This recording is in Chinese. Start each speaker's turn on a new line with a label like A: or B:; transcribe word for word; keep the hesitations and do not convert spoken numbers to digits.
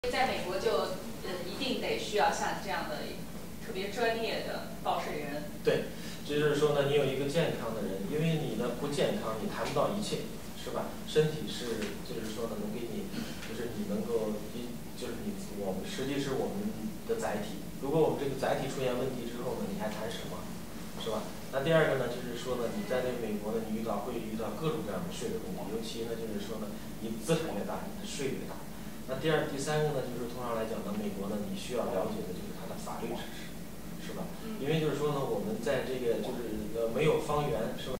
A: 在美国就呃一定得需要像这样的特别专业的报税人。
B: 对，就是说呢，你有一个健康的人，因为你呢不健康，你谈不到一切，是吧？身体是，就是说呢，能给你，就是你能够一，就是你我们实际是我们的载体。如果我们这个载体出现问题之后呢，你还谈什么，是吧？那第二个呢，就是说呢，你在那美国呢，你遇到会遇到各种各样的税的问题，尤其呢，就是说呢，你资产越大，你的税越大。那第二、第三个呢，就是通常来讲呢，美国呢，你需要了解的就是它的法律知识，是吧？因为就是说呢，我们在这个就是呃没有方圆，是吧？